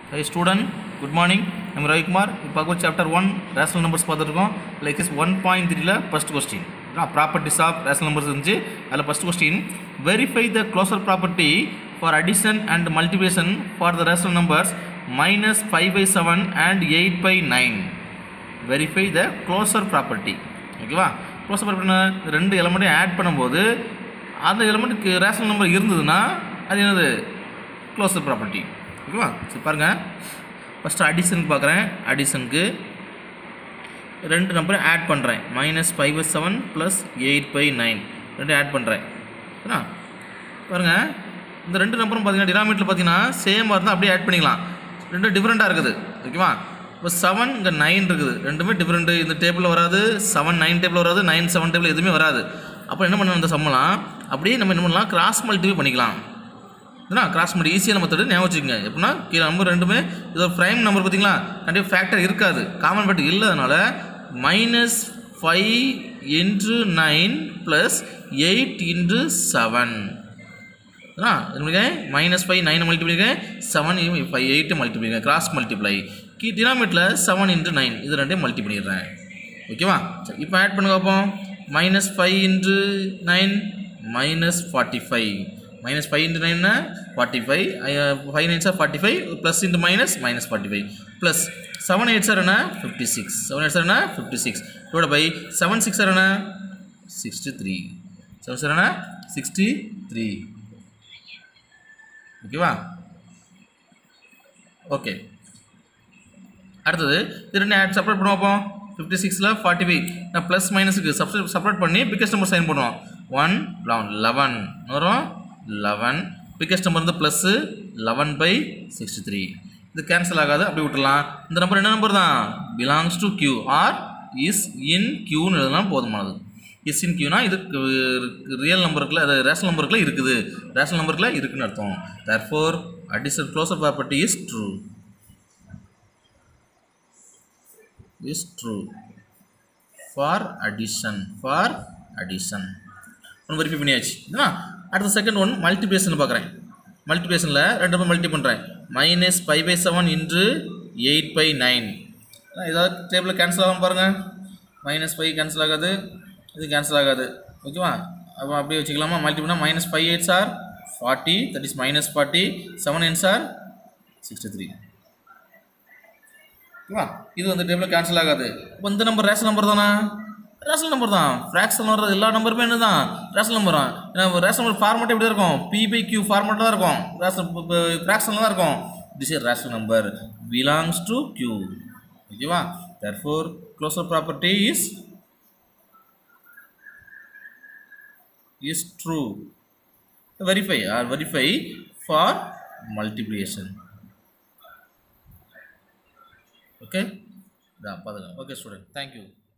Hey student, good morning. I'm Ravi Kumar. இப்போ chapter 1 rational numbers பார்த்துருக்கோம். Like is 1.3ல first question. Properties of rational numbers இருந்துச்சு. அதில் first question, verify the closure property for addition and multiplication for the rational numbers minus 5/7 and 8/9. Verify the closure property. ஓகேவா? closure property ரெண்டு எலிமெண்ட்டையும் add பண்ணும்போது அந்த எலிமெண்ட்டுக்கு rational number இருந்ததுன்னா அது என்னது closure property. ஓகேவா? சரி பாருங்கள், ஃபஸ்ட்டு அடிஷனுக்கு பார்க்குறேன். அடிஷனுக்கு ரெண்டு நம்பரை ஆட் பண்ணுறேன். -5/7 + 8/9 ரெண்டு ஆட் பண்ணுறேன். சரிண்ணா? பாருங்கள், இந்த ரெண்டு நம்பரும் பார்த்தீங்கன்னா டினாமினேட்டர் பார்த்தீங்கன்னா சேமாக இருந்தால் அப்படியே ஆட் பண்ணிக்கலாம். ரெண்டும் டிஃப்ரெண்ட்டாக இருக்குது. ஓகேவா? இப்போ 7 இங்கே 9 இருக்குது. ரெண்டுமே டிஃப்ரெண்ட்டு. இந்த டேபிளில் வராது, 7 9 டேபிளில் வராது, 9 7 டேபிள் எதுவுமே வராது. அப்போ என்ன பண்ணணும், இந்த சம்மெல்லாம் அப்படியே நம்ம என்ன பண்ணலாம், கிராஸ் மல்டிப்ளை பண்ணிக்கலாம். ஏன்னா கிராஸ் மல்டி ஈஸியான மெத்தடு ஞாபகம் வச்சுக்கோங்க. எப்படின்னா கீழே நம்பர் ரெண்டுமே இது ஒரு ப்ரைம் நம்பர் பார்த்தீங்களா, கண்டிப்பாக ஃபேக்டர் இருக்காது, காமன் ஃபேக்டர் இல்லாதனால -5 × 9 + 8 × 7 -5 9 மல்டிப்ளை 7 8 மல்டிப்ளை கிராஸ் மல்டிப்ளை டினாமினேட்டரில் 7 × 9 இது ரெண்டையும் மல்டி பண்ணிடுறேன். ஓகேவா? சரி, இப்போ ஆட் பண்ணுங்க பார்ப்போம். -5 × 9 -45 -5 × 9 45 5 9s are 45 plus into minus -45 plus 7 8s are 56 7 8s are 56 divided by 7 6 are 63 7 are 63. ஓகேவா? ஓகே, அடுத்தது இது ரெண்டு ஆட் செப்பரேட் பண்ணுவோம். அப்போ 56ல் 45 நான் ப்ளஸ் மைனஸுக்கு செப்பரேட் பண்ணி பிக்கஸ்ட் நம்பர் சைன் பண்ணுவோம். 1 11 வரும் 11 பிக்கஸ்ட் நம்பர் வந்து ப்ளஸ்ஸு 11/63. இது கேன்சல் ஆகாது, அப்படி விட்டுடலாம். இந்த நம்பர் என்ன நம்பர் தான், belongs to Q R is in கியூன்னு எழுதலாம், போதுமானது. இஸ் இன் கியூனா இது ரியல் நம்பருக்குள்ள, அது ரேஷனல் நம்பருக்குள்ள இருக்குது, ரேஷனல் நம்பருக்குள்ள இருக்குன்னு அர்த்தம். Therefore addition closure property is true. is true for addition ஒன்று வெரிஃபை பண்ணியாச்சு. அடுத்த செகண்ட் ஒன் மல்டிப்ளிகேஷன் பார்க்குறேன். மல்டிப்ளிகேஷனில் ரெண்டு நம்பர் மல்டி பண்ணுறேன். -5/7 × 8/9 ஏதாவது டேபிளில் கேன்சல் ஆகும் பாருங்கள். -5 கேன்சல் ஆகாது, இது கேன்சல் ஆகாது. ஓகேவா? அப்போ அப்படியே வச்சுக்கலாமா? மல்டி பண்ணால் -5 8s are 40, that is -40, 7 9s are 63. ஓகேவா? இது வந்து டேபிளில் கேன்சல் ஆகாது. இப்போ இந்த நம்பர் ரேஷனல் நம்பர் தானே, ரேஷனல் நம்பர் தான். ஃப்ராக்ஷன் வர்றது எல்லா நம்பருமே என்ன தான், ரேஷனல் நம்பர் தான். ஏன்னா ரேஷனல் நம்பர் ஃபார்மேட் எப்படி இருக்கும், P/Q ஃபார்மேட்டில் தான் இருக்கும், ஃப்ராக்ஷனில் தான் இருக்கும். This is rational number belongs to Q. ஓகேவா? Therefore closure property is true. Verify for multiplication. Okay, பாருங்க. Okay student, thank you.